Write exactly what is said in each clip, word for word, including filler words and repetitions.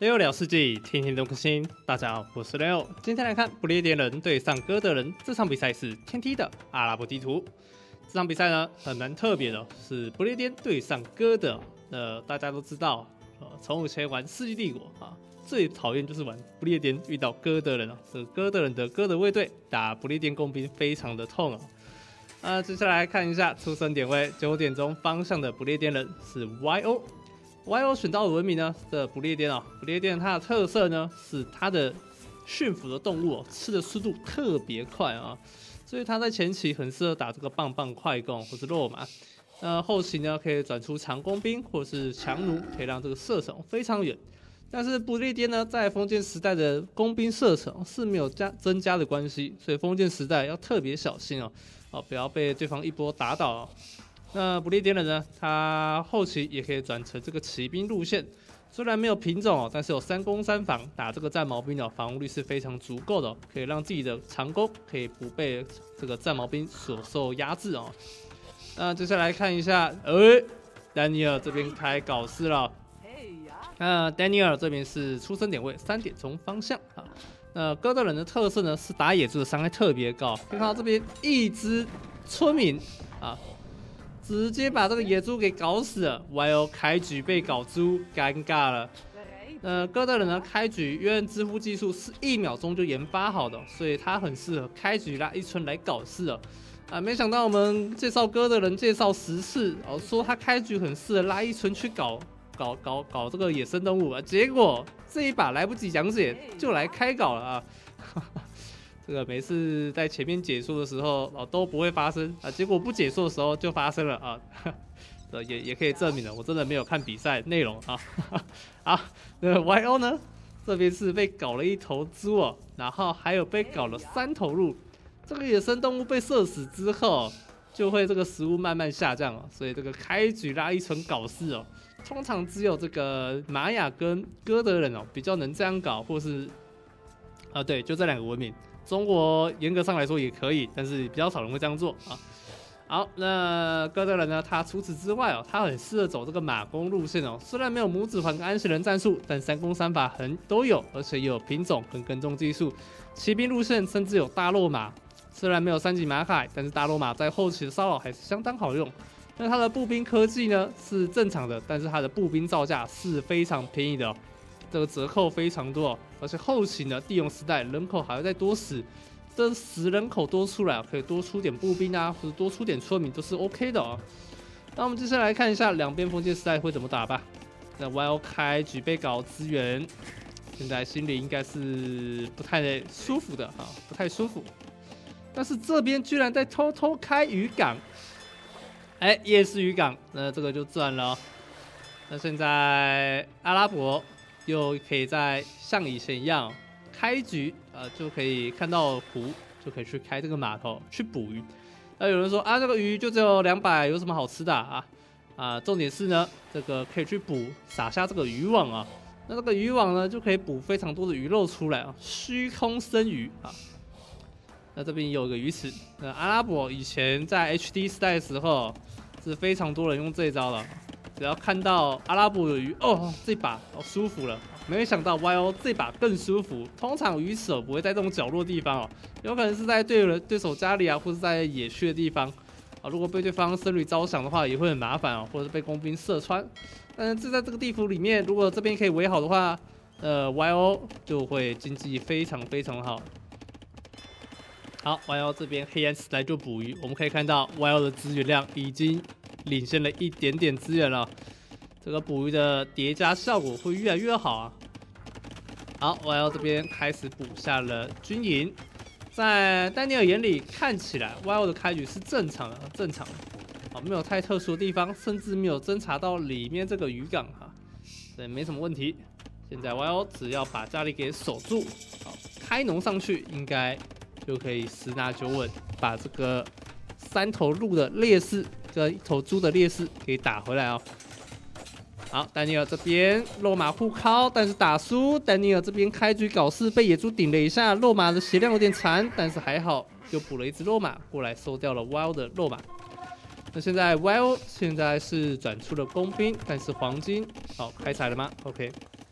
六聊世纪，天天都更新。大家好，我是六。今天来看不列颠人对上哥德人，这场比赛是天梯的阿拉伯地图。这场比赛呢，很蛮特别的，是不列颠对上哥德。呃，大家都知道，呃，从以前玩世纪帝国啊，最讨厌就是玩不列颠遇到哥德人啊。这个哥德人的哥德卫队打不列颠工兵非常的痛啊。啊，接下来看一下出生点位，九点钟方向的不列颠人是 Y O。Y O 选到的文明呢的不列颠啊，不列颠它的特色呢是它的驯服的动物、哦、吃的速度特别快啊，所以它在前期很适合打这个棒棒快攻或是肉马，那后期呢可以转出长弓兵或是强弩，可以让这个射程非常远。但是不列颠呢在封建时代的弓兵射程是没有加增加的关系，所以封建时代要特别小心哦，哦不要被对方一波打倒哦。那不列颠人呢？他后期也可以转成这个骑兵路线，虽然没有品种哦，但是有三攻三防，打这个战矛兵哦，防御率是非常足够的、哦，可以让自己的长弓可以不被这个战矛兵所受压制哦。那接下来看一下，呃，丹尼尔这边开搞事了。那丹尼尔这边是出生点位三点钟方向啊。那哥德人的特色呢是打野猪的伤害特别高，可以看到这边一只村民啊。直接把这个野猪给搞死了 ，Y O 开局被搞猪，尴尬了。呃，哥德人呢开局因为支付技术是一秒钟就研发好的，所以他很适合开局拉一村来搞事了。啊，没想到我们介绍哥德人介绍十次，哦，说他开局很适合拉一村去搞搞搞搞这个野生动物啊，结果这一把来不及讲解就来开搞了啊。这个每次在前面解说的时候哦都不会发生啊，结果不解说的时候就发生了啊，这也也可以证明了，我真的没有看比赛内容啊。好，那 Y O 呢这边是被搞了一头猪哦，然后还有被搞了三头鹿，这个野生动物被射死之后就会这个食物慢慢下降哦，所以这个开局拉一村搞事哦，通常只有这个玛雅跟哥德人哦比较能这样搞，或是啊对，就这两个文明。中国严格上来说也可以，但是比较少人会这样做啊。好，那哥德人呢？他除此之外哦，他很适合走这个马弓路线哦。虽然没有拇指环跟安息人战术，但三攻三法很都有，而且也有品种跟跟踪技术。骑兵路线甚至有大肉马，虽然没有三级马凯，但是大肉马在后期的骚扰还是相当好用。那他的步兵科技呢是正常的，但是他的步兵造价是非常便宜的哦。这个折扣非常多、哦，而且后期呢，帝王时代人口还会再多死，这死人口多出来，可以多出点步兵啊，或者多出点村民都是 OK 的哦。那我们接下来看一下两边封建时代会怎么打吧。那 Y O 开举被搞资源，现在心里应该是不太舒服的啊，不太舒服。但是这边居然在偷偷开渔港，哎，夜市渔港，那这个就赚了、哦。那现在阿拉伯。又可以在像以前一样开局，呃，就可以看到湖，就可以去开这个码头去捕鱼。那有人说啊，这个鱼就只有两百，有什么好吃的啊？啊，重点是呢，这个可以去捕，撒下这个渔网啊。那这个渔网呢，就可以捕非常多的鱼肉出来啊，虚空生鱼啊。那这边有个鱼池，那阿拉伯以前在 H D 时代的时候，是非常多人用这一招的。只要看到阿拉伯有鱼，哦，这把哦舒服了。没想到 Y O 这把更舒服。通常鱼池不会在这种角落的地方哦，有可能是在对人对手家里啊，或是在野区的地方啊。如果被对方僧侣招降的话，也会很麻烦哦，或者是被弓兵射穿。但是这在这个地图里面，如果这边可以围好的话，呃 ，Y O 就会经济非常非常好。好 ，Y O 这边黑暗时代就捕鱼，我们可以看到 Y O 的资源量已经领先了一点点资源了，这个捕鱼的叠加效果会越来越好啊。好 ，Y O 这边开始补下了军营，在丹尼尔眼里看起来 Y O 的开局是正常的，正常的，啊，没有太特殊的地方，甚至没有侦查到里面这个渔港哈，对，没什么问题。现在 Y O 只要把家里给守住，好，开农上去应该就可以十拿九稳，把这个三头鹿的劣势跟一头猪的劣势给打回来哦。好，丹尼尔这边肉马互敲，但是打输。丹尼尔这边开局搞事，被野猪顶了一下，肉马的血量有点残，但是还好，又补了一只肉马过来收掉了 Y O 的肉马。那现在 Y O 现在是转出了工兵，但是黄金好开采了吗 ？OK，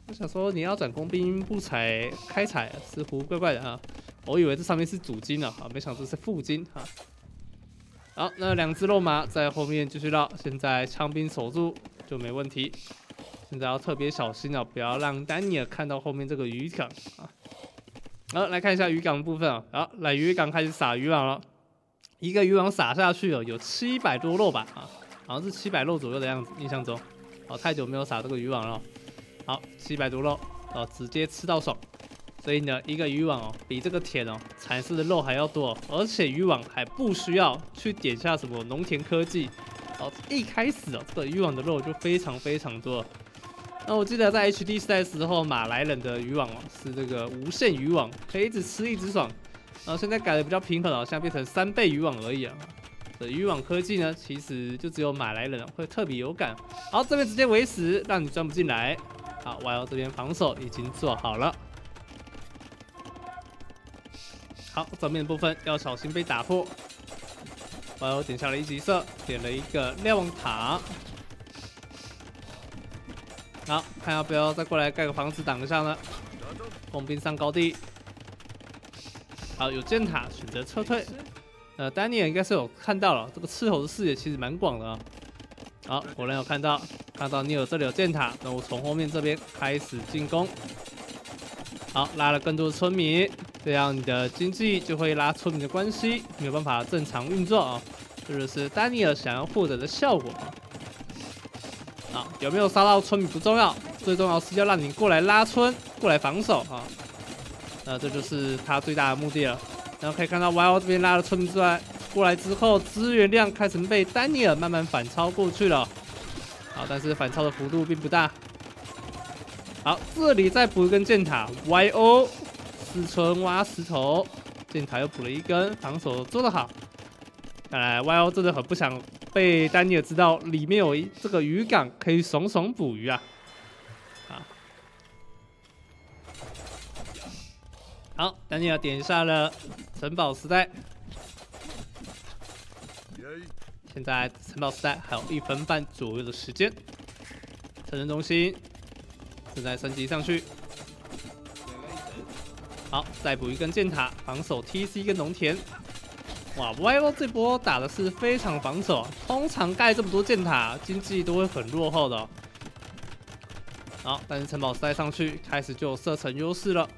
我想说你要转工兵不采开采，似乎怪怪的啊。我以为这上面是主金呢，啊，没想到是副金啊。好，那两只肉马在后面继续绕，现在枪兵守住就没问题。现在要特别小心啊，不要让丹尼尔看到后面这个渔港啊。好，来看一下渔港的部分啊。好，来渔港开始撒渔网了，一个渔网撒下去哦，有七百多肉吧啊，好像是七百肉左右的样子，印象中。哦，太久没有撒这个渔网了。好，七百多肉哦，直接吃到爽。所以呢，一个渔网哦，比这个田哦产生的肉还要多，而且渔网还不需要去点下什么农田科技。哦，一开始哦，这个渔网的肉就非常非常多。那我记得在 H D 时代的时候，马来人的渔网哦是这个无限渔网，可以一直吃一直爽。然后现在改的比较平衡了，现在变成三倍渔网而已啊。这渔网科技呢，其实就只有马来人会特别有感。好，这边直接围死，让你钻不进来。好 ，Y O 这边防守已经做好了。好，正面部分要小心被打破。Y O 点下了一级色，点了一个瞭望塔。好，看要不要再过来盖个房子挡一下呢？工兵上高地。好，有箭塔，选择撤退。呃，丹尼尔应该是有看到了，这个斥候的视野其实蛮广的啊。好，果然有看到，看到尼尔这里有箭塔，那我从后面这边开始进攻。好，拉了更多的村民，这样你的经济就会拉村民的关系，没有办法正常运作啊。这就是丹尼尔想要获得的效果啊。好，有没有杀到村民不重要，最重要是要让你过来拉村，过来防守啊。那这就是他最大的目的了。然后可以看到 Y O 这边拉了村民出来，过来之后资源量开始被丹尼尔慢慢反超过去了。好，但是反超的幅度并不大。好，这里再补一根箭塔 ，Y O 四村挖石头，箭塔又补了一根，防守做得好。看来 Y O 真的很不想被丹尼尔知道里面有一这个渔港可以爽爽捕鱼啊！啊，好，丹尼尔点下了城堡时代。现在城堡时代还有一分半左右的时间，城镇中心正在升级上去。好，再补一根箭塔，防守 T C 跟农田。哇 ，Y O 这波打的是非常防守，通常盖这么多箭塔，经济都会很落后的、哦。好，但是城堡时代上去，开始就有射程优势了。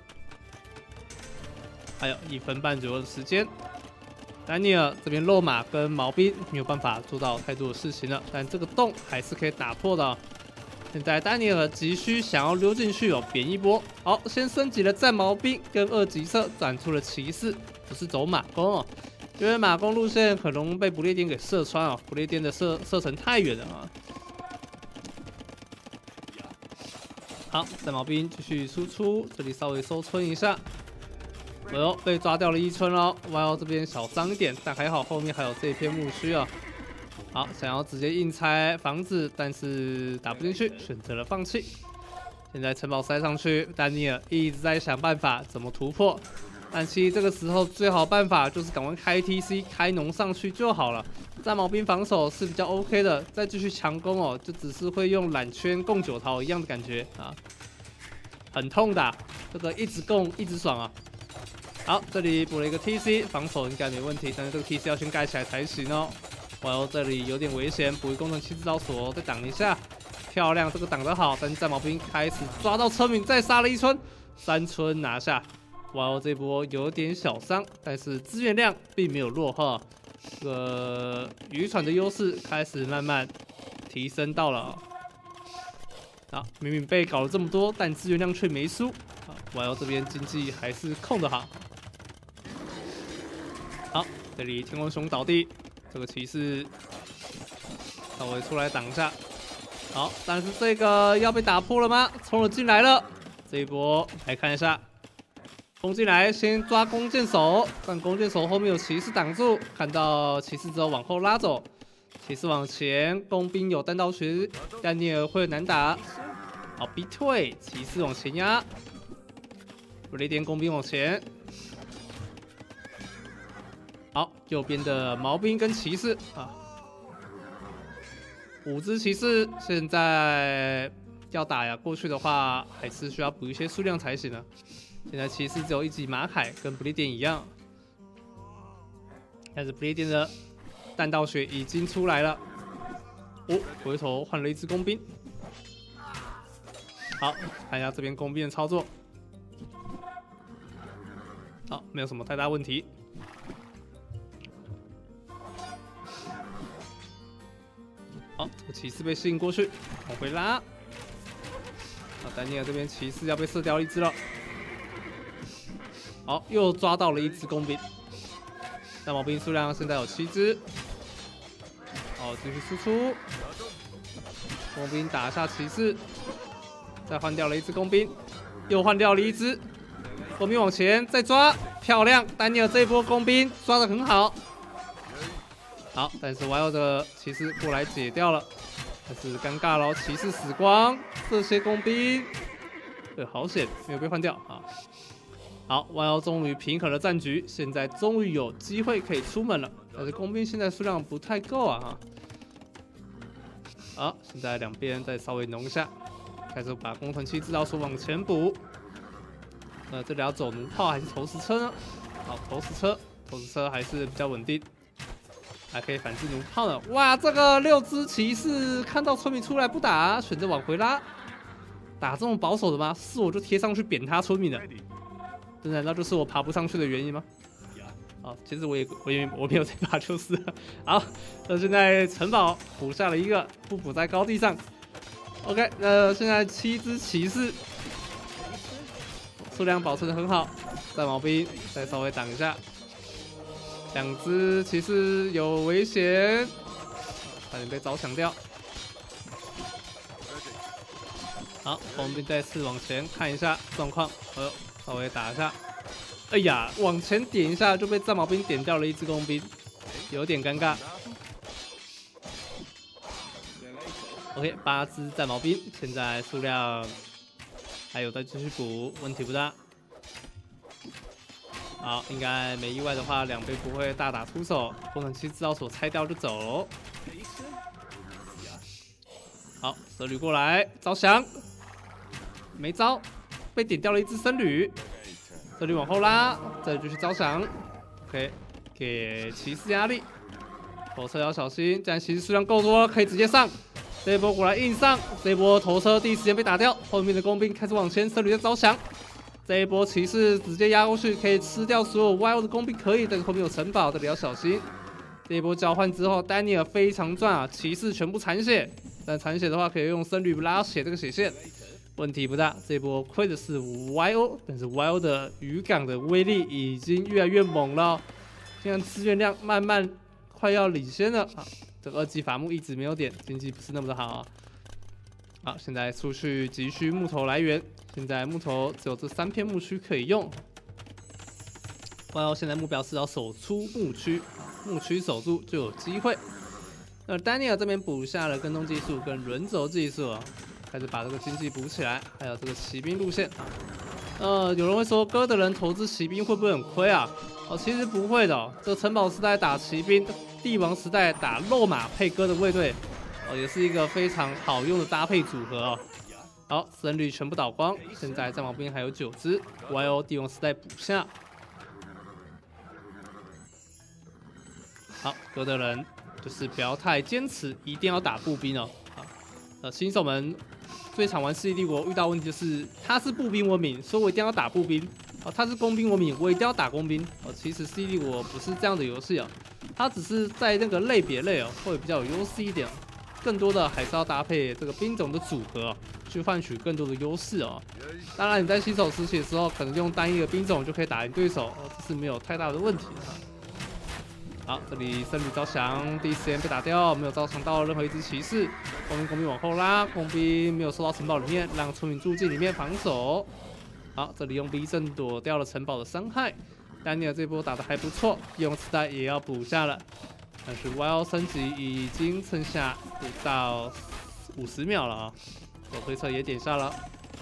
还有一分半左右的时间。丹尼尔这边肉马跟毛兵没有办法做到太多的事情了，但这个洞还是可以打破的、哦。现在丹尼尔急需想要溜进去哦，扁一波。好，先升级了战毛兵跟二级色，转出了骑士，不是走马弓哦，因为马弓路线很容易被不列颠给射穿哦，不列颠的射射程太远了啊。好，战毛兵继续输出，这里稍微收村一下。哎呦，被抓掉了一村喽 ！Y O 这边小伤一点，但还好后面还有这一片木须啊。好，想要直接硬拆房子，但是打不进去，选择了放弃。现在城堡塞上去，丹尼尔一直在想办法怎么突破。但其实这个时候最好办法就是赶快开 T C 开农上去就好了。战毛兵防守是比较 OK 的，再继续强攻哦，就只是会用懒圈供九桃一样的感觉啊，很痛的、啊，这个一直供一直爽啊。好，这里补了一个 T C， 防守应该没问题，但是这个 T C 要先盖起来才行哦。哇哦，这里有点危险，补一工程器制造所，再挡一下，漂亮，这个挡得好。但是战毛兵开始抓到村民，再杀了一村，三村拿下。哇哦，这波有点小伤，但是资源量并没有落后，这个渔船的优势开始慢慢提升到了。好，明明被搞了这么多，但资源量却没输。好，哇哦，这边经济还是控得好。好，这里天空熊倒地，这个骑士稍微出来挡一下。好，但是这个要被打破了吗？冲了进来了，这一波来看一下，攻进来先抓弓箭手，但弓箭手后面有骑士挡住，看到骑士之后往后拉走，骑士往前，工兵有单刀群，丹尼尔会难打。好，逼退，骑士往前压，不列颠工兵往前。好，右边的毛兵跟骑士啊，五只骑士现在要打呀过去的话，还是需要补一些数量才行呢。现在骑士只有一级马凯，跟不列颠一样。但是不列颠的弹道学已经出来了。哦，回头换了一支工兵。好，看一下这边工兵的操作。好，没有什么太大问题。好，这个骑士被吸引过去，往回拉。好，丹尼尔这边骑士要被射掉一只了。好，又抓到了一只工兵。弹毛兵数量现在有七只。好，继续输出。工兵打下骑士，再换掉了一只工兵，又换掉了一只。工兵往前再抓，漂亮！丹尼尔这一波工兵抓得很好。好，但是 Wild 的骑士过来解掉了，但是尴尬咯，骑士死光，这些工兵，呃，好险，没有被换掉啊。好 ，Wild 终于平衡了战局，现在终于有机会可以出门了，但是工兵现在数量不太够啊。好，现在两边再稍微弄一下，开始把工程器制造所往前补。呃，这里要走弩炮还是投石车呢？好，投石车，投石车还是比较稳定。还可以反制弩炮呢！哇，这个六只骑士看到村民出来不打，选择往回拉，打这么保守的吗？是我就贴上去扁他村民了，这难道就是我爬不上去的原因吗？好，其实我也我也我没有在爬就是了。好，那现在城堡补下了一个，不补在高地上。OK， 那现在七只骑士数量保持得很好，战矛兵再稍微挡一下。两只骑士有危险，差点被招抢掉。好，工兵再次往前看一下状况，呃，稍微打一下。哎呀，往前点一下就被战矛兵点掉了一只工兵，有点尴尬。OK， 八只战矛兵，现在数量还有再继续补，问题不大。好，应该没意外的话，两边不会大打出手，工程器制造所拆掉就走喽。好，蛇旅过来招降，没招，被点掉了一只僧侣。蛇旅往后拉，再继续招降。OK， 给骑士压力，头车要小心，这样骑士数量够多了，可以直接上。这一波果然硬上，这一波头车第一时间被打掉，后面的工兵开始往前，僧侣在招降。这一波骑士直接压过去，可以吃掉所有 Wild 的工兵，可以，但是后面有城堡，这里要小心。这一波交换之后，丹尼尔非常赚啊，骑士全部残血，但残血的话可以用僧侣拉血这个血线，问题不大。这一波亏的是 Wild， 但是 Wild 的渔港的威力已经越来越猛了，现在资源量慢慢快要领先了啊。这个二级伐木一直没有点，经济不是那么的好啊。好，现在出去急需木头来源。现在木头只有这三片木区可以用。Wild 现在目标是要守出木区，木区守住就有机会。那丹尼尔这边补下了跟踪技术跟轮轴技术啊，开始把这个经济补起来，还有这个骑兵路线。呃，有人会说哥德人投资骑兵会不会很亏啊？哦，其实不会的、哦。这个城堡时代打骑兵，帝王时代打肉马配哥的卫队，哦，也是一个非常好用的搭配组合哦。好，僧侣全部倒光，现在战矛兵还有九只 ，Wild 帝王时代补下。好，哥德人就是不要太坚持，一定要打步兵哦。啊，呃，新手们最常玩世纪帝国遇到问题就是他是步兵文明，所以我一定要打步兵；哦，他是工兵文明，我一定要打工兵。哦，其实世纪帝国不是这样的游戏哦，它只是在那个类别类哦会比较有优势一点，更多的还是要搭配这个兵种的组合哦。去换取更多的优势哦。当然，你在新手时期的时候，可能用单一的兵种就可以打赢对手，哦，这是没有太大的问题的。好，这里僧侣招降，第一时间被打掉，没有招降到任何一只骑士。工兵工兵往后拉，工兵没有收到城堡里面，让村民住进里面防守。好，这里用逼阵躲掉了城堡的伤害。丹尼尔这波打得还不错，用磁带也要补下了，但是 Wild 升级已经剩下不到五十秒了啊。手推车也点下了，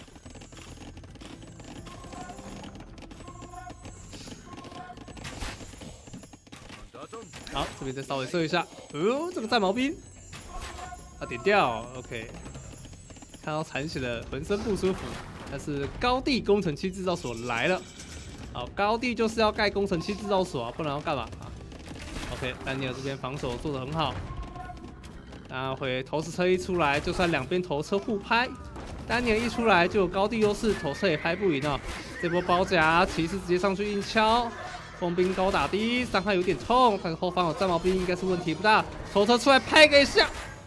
好，这边再稍微射一下，哦，这个战矛兵，啊点掉 ，OK， 看到残血的浑身不舒服。但是高地工程器制造所来了，好，高地就是要盖工程器制造所啊，不然要干嘛啊 ？OK， 丹尼尔这边防守做得很好。然会投石车一出来，就算两边投车互拍，丹尼尔一出来就有高地优势，投车也拍不赢哦。这波包夹，骑士直接上去硬敲，风兵高打低，伤害有点痛，但是后方有战矛兵，应该是问题不大。投车出来拍个一下，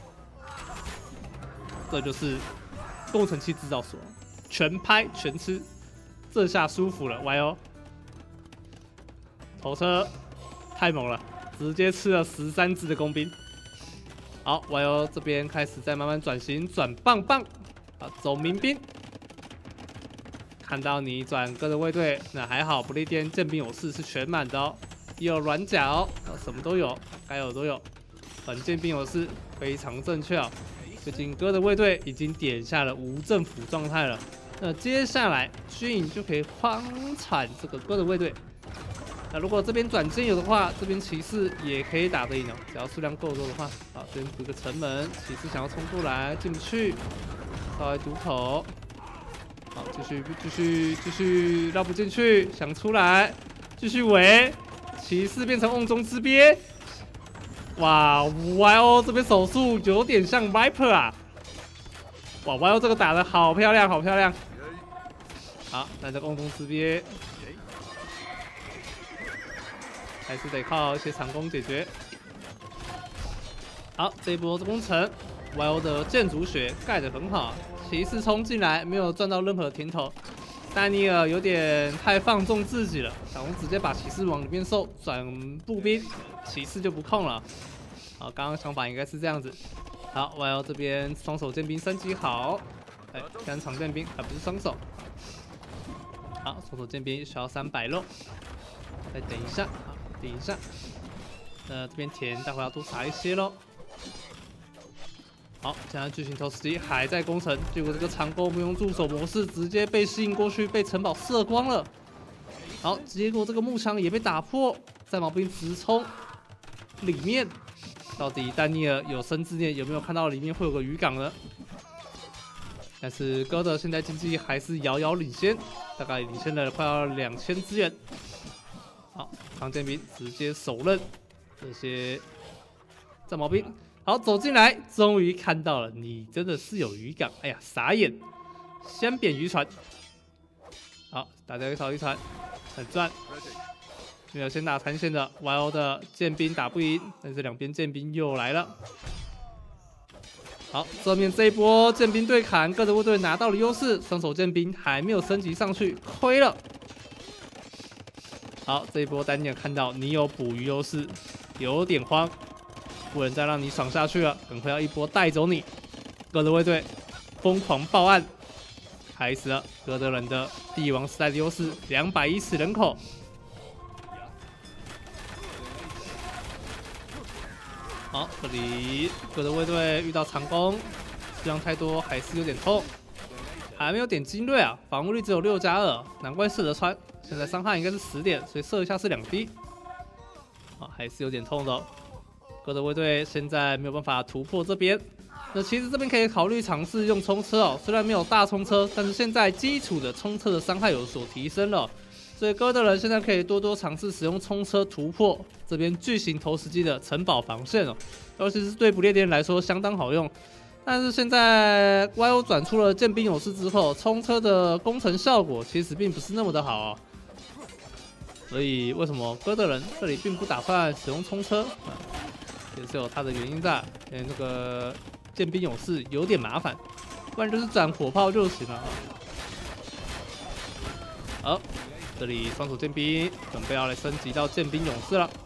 这就是工程器制造所，全拍全吃，这下舒服了 ，Y O。投车太猛了，直接吃了十三只的工兵。好 ，Y O 这边开始在慢慢转型，转棒棒，啊，走民兵。看到你转哥的卫队，那还好，不列颠剑兵勇士是全满的哦，也有软甲哦，什么都有，该有都有。本剑兵勇士非常正确哦，最近哥的卫队已经点下了无政府状态了。那接下来军营就可以荒铲这个哥的卫队。那如果这边转剑有的话，这边骑士也可以打得赢哦，只要数量够多的话。好，这边补个城门，骑士想要冲过来进不去，稍微堵口。好，继续继续继续绕不进去，想出来，继续围，骑士变成瓮中之鳖。哇 ，Y O 这边手速有点像 Viper 啊！哇 ，Y O 这个打得好漂亮，好漂亮。好，那这瓮中之鳖。还是得靠一些长弓解决。好，这一波攻城 ，Y O 的建筑学盖得很好，骑士冲进来没有赚到任何甜头。丹尼尔有点太放纵自己了，小红直接把骑士往里面收，转步兵，骑士就不控了。好，刚刚想法应该是这样子。好 ，Y O 这边双手剑兵升级好，哎，单长剑兵还不是双手。好，双手剑兵需要三百肉，再等一下。好，等一下，呃，这边田待会要多撒一些咯。好，现在巨型投石机还在攻城，结果这个长弓不用助手模式，直接被吸引过去，被城堡射光了。好，结果这个木墙也被打破，战矛兵直冲里面，到底丹尼尔有生之年有没有看到里面会有个渔港呢？但是哥的现在经济还是遥遥领先，大概领先了快要两千资源。好，长剑兵直接手刃这些战矛兵。好，走进来，终于看到了，你真的是有渔港。哎呀，傻眼！先扁渔船。好，打掉一艘渔船，很赚。没有先打残线的 Y O 的剑兵打不赢，但是两边剑兵又来了。好，正面这一波剑兵对砍，各的卫队拿到了优势，双手剑兵还没有升级上去，亏了。好，这一波丹尼尔看到你有捕鱼优势，有点慌，不能再让你爽下去了，赶快要一波带走你。哥德卫队疯狂报案，开始了哥德人的帝王时代的优势，两百一十人口。好，这里哥德卫队遇到长弓，数量太多还是有点痛，还没有点精锐啊，防御力只有六加二，难怪射得穿。现在伤害应该是十点，所以射一下是两滴，啊，还是有点痛的哦。哥德卫队现在没有办法突破这边，那其实这边可以考虑尝试用冲车哦，虽然没有大冲车，但是现在基础的冲车的伤害有所提升了，所以哥德人现在可以多多尝试使用冲车突破这边巨型投石机的城堡防线哦，尤其是对不列颠来说相当好用。但是现在 Y O 转出了剑兵勇士之后，冲车的攻城效果其实并不是那么的好哦。所以为什么哥德人这里并不打算使用冲车，啊、也是有它的原因在。因为那个剑兵勇士有点麻烦，不然就是转火炮就行了。好，这里双手剑兵准备要来升级到剑兵勇士了。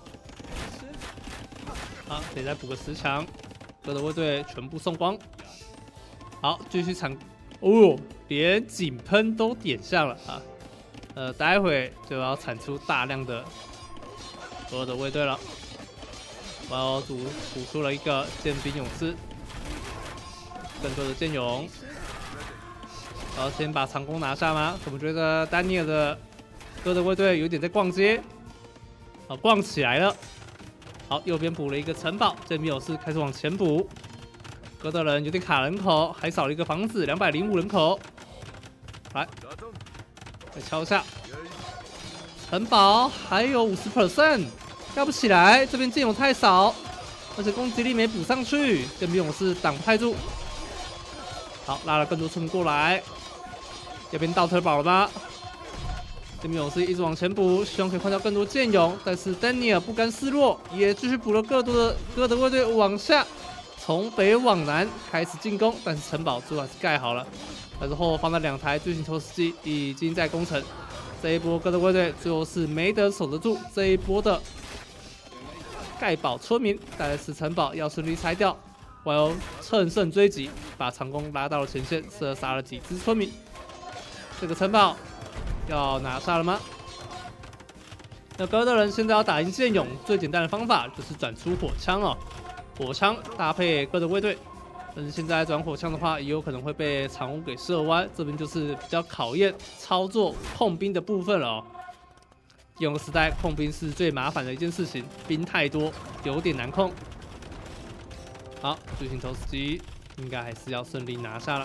好，得再补个十强，哥德卫队全部送光。好，继续铲，哦，连井喷都点上了啊！呃，待会就要产出大量的所有的卫队了。我要组组出了一个剑兵勇士，更多的剑勇。然后先把长弓拿下吗？我们觉得丹尼尔的哥的卫队有点在逛街，好，逛起来了。好，右边补了一个城堡，剑兵勇士开始往前补。 哥德人有点卡人口，还少了一个房子，两百零五人口。来，再敲一下。城堡还有五十 percent， 要不起来。这边剑勇太少，而且攻击力没补上去，剑兵勇士挡不太住。好，拉了更多村民过来。要变倒特堡了吗？剑兵勇士一直往前补，希望可以换掉更多剑勇。但是丹尼尔不甘示弱，也继续补了更多的哥德卫队往下，从北往南开始进攻。但是城堡最后还是盖好了。但是后方的两台巨型投石机已经在攻城。这一波哥德卫队最后是没得守得住这一波的盖堡村民，带来是城堡要顺利拆掉。Y O 乘胜追击，把长弓拉到了前线，射杀了几只村民。这个城堡要拿下了吗？那哥德人现在要打赢剑勇，最简单的方法就是转出火枪哦，火枪搭配哥德卫队。但是现在转火枪的话，也有可能会被长弓给射弯，这边就是比较考验操作控兵的部分了哦。剑勇时代控兵是最麻烦的一件事情，兵太多，有点难控。好，巨型投石机应该还是要顺利拿下了。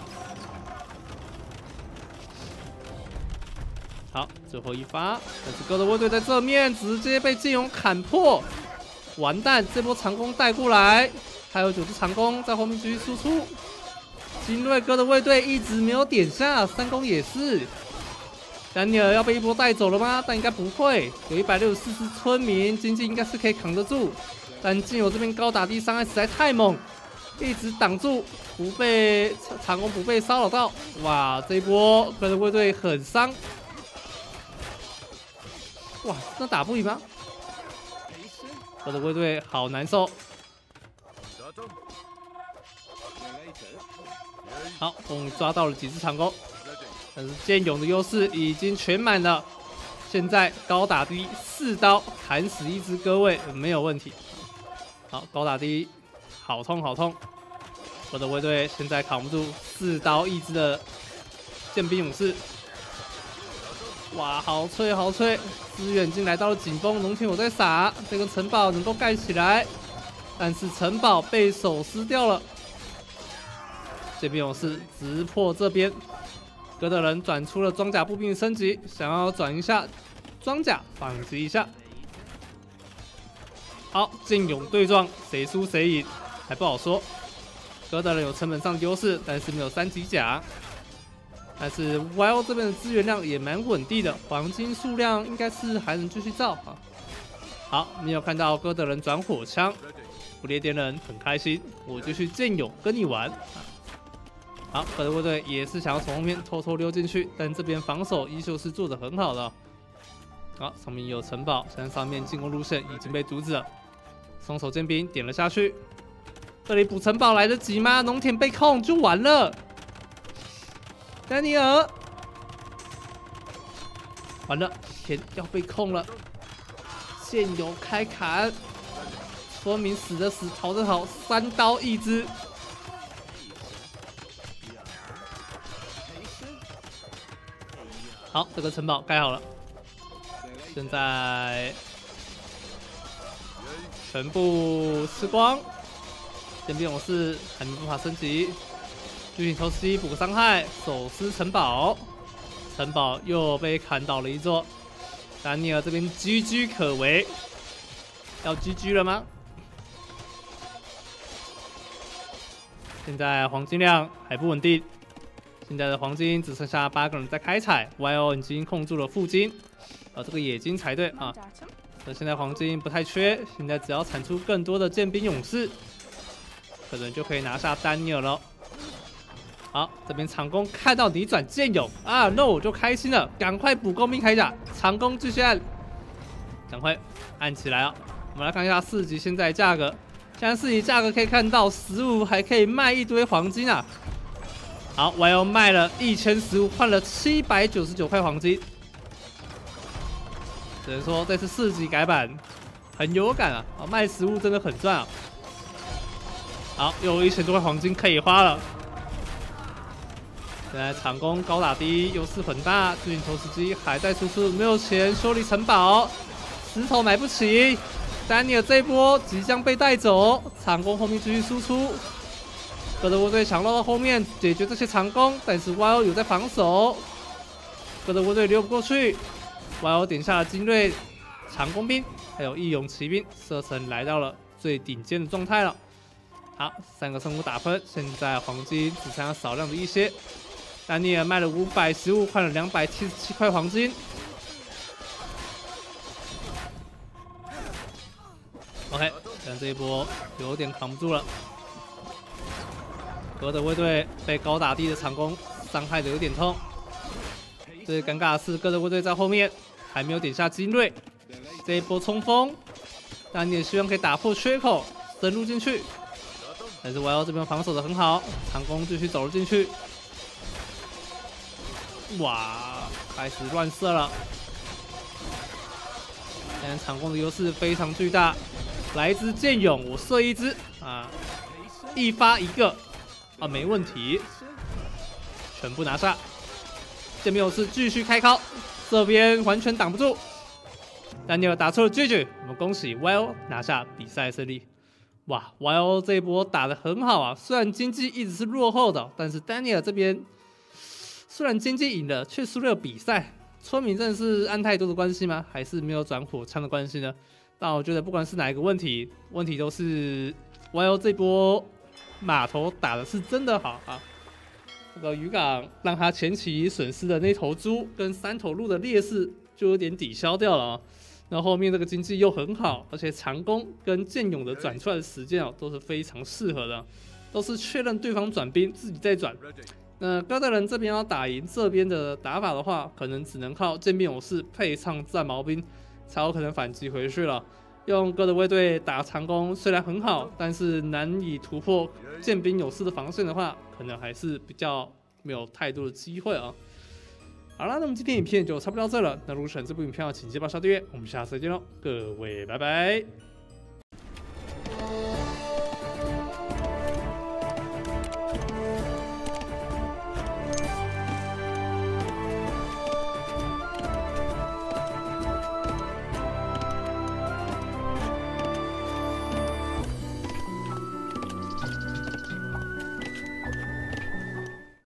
好，最后一发，但是哥德卫队在这面直接被剑勇砍破，完蛋！这波长弓带过来。还有九只长弓在后面继续输出，精锐哥的卫队一直没有点下，三弓也是。丹尼尔要被一波带走了吗？但应该不会，有一百六十四只村民，经济应该是可以扛得住。但剑勇这边高打低伤害实在太猛，一直挡住，不被长弓不被骚扰到。哇，这一波哥的卫队很伤。哇，那打不赢吗？哥的卫队好难受。好，终于抓到了几只长弓，但是剑勇的优势已经全满了。现在高打低四刀砍死一只鸽卫没有问题。好，高打低，好痛好痛！我的卫队现在扛不住四刀一只的剑兵勇士。哇，好脆好脆！资源已经来到了紧绷，农田有在撒，这个城堡能够盖起来，但是城堡被手撕掉了。剑兵勇士直破这边，哥德人转出了装甲步兵的升级，想要转一下装甲反击一下。好，剑勇对撞，谁输谁赢还不好说。哥德人有成本上的优势，但是没有三级甲。但是 Y O 这边的资源量也蛮稳定的，黄金数量应该是还能继续造啊。好，你有看到哥德人转火枪，不列颠人很开心，我就去剑勇跟你玩啊。好，哥德卫队也是想要从后面偷偷溜进去，但这边防守依旧是做得很好的。好，上面有城堡，现在上面进攻路线已经被阻止了。松手剑兵点了下去，这里补城堡来得及吗？农田被控就完了。丹尼尔，完了，田要被控了。剑勇开砍，村民死的死，逃的逃，三刀一只。好，这个城堡盖好了，现在全部吃光。剑兵勇士还没办法升级，巨型投石机补个伤害，手撕城堡，城堡又被砍倒了一座。丹尼尔这边岌岌可危，要 G G 了吗？现在黄金量还不稳定。现在的黄金只剩下八个人在开采 ，Y O 已经控住了副金，呃，这个野金才对啊。那现在黄金不太缺，现在只要产出更多的剑兵勇士，可能就可以拿下丹尼尔了。好，这边长弓看到你转剑勇啊，那我就开心了，赶快补工兵铠甲，长弓继续按，赶快按起来啊！我们来看一下四级现在价格，现在四级价格可以看到十五还可以卖一堆黄金啊。好 ，Y O 卖了一千十五，换了七百九十九块黄金。只能说这次四级改版很有感啊！啊，卖食物真的很赚啊！好，又有一千多块黄金可以花了。现在长弓高打低，优势很大。巨型投石机还在输出，没有钱修理城堡，石头买不起。丹尼尔这一波即将被带走，长弓后面继续输出。 哥德沃队抢到了后面解决这些长弓，但是 Y O 有在防守，哥德沃队溜不过去 ，Y O 点下了精锐长弓兵，还有义勇骑兵，射程来到了最顶尖的状态了。好，三个生物打分，现在黄金只剩下少量的一些。丹尼尔卖了五百十五，换了两百七十七块黄金。OK， 但这一波有点扛不住了。哥德卫队被高打低的长弓伤害的有点痛。最尴尬的是，哥德卫队在后面还没有点下精锐。这一波冲锋，丹尼尔希望可以打破缺口，深入进去。但是 Y O 这边防守的很好，长弓继续走了进去。哇，开始乱射了。现在长弓的优势非常巨大，来一支剑勇，我射一支啊，一发一个啊，没问题，全部拿下。剑兵勇士继续开敲，这边完全挡不住。丹尼尔打出了 G G， 我们恭喜 Y O 拿下比赛胜利。哇 ，Y O 这一波打得很好啊！虽然经济一直是落后的，但是丹尼尔这边虽然经济赢了，却输了比赛。村民真的是按太多的关系吗？还是没有转火枪的关系呢？但我觉得不管是哪一个问题，问题都是 Y O 这波码头打的是真的好啊！这个渔港让他前期损失的那头猪跟三头鹿的劣势就有点抵消掉了啊。那后面这个经济又很好，而且长弓跟剑勇的转出来的时间哦都是非常适合的，都是确认对方转兵自己再转。那哥德人这边要打赢这边的打法的话，可能只能靠剑兵勇士配上战矛兵才有可能反击回去了。用哥德卫队打长弓虽然很好，但是难以突破剑兵勇士的防线的话，可能还是比较没有太多的机会啊。好了，那么今天影片就差不多到这了。那如果喜欢这部影片，请记得帮我订阅。我们下次再见喽，各位，拜拜。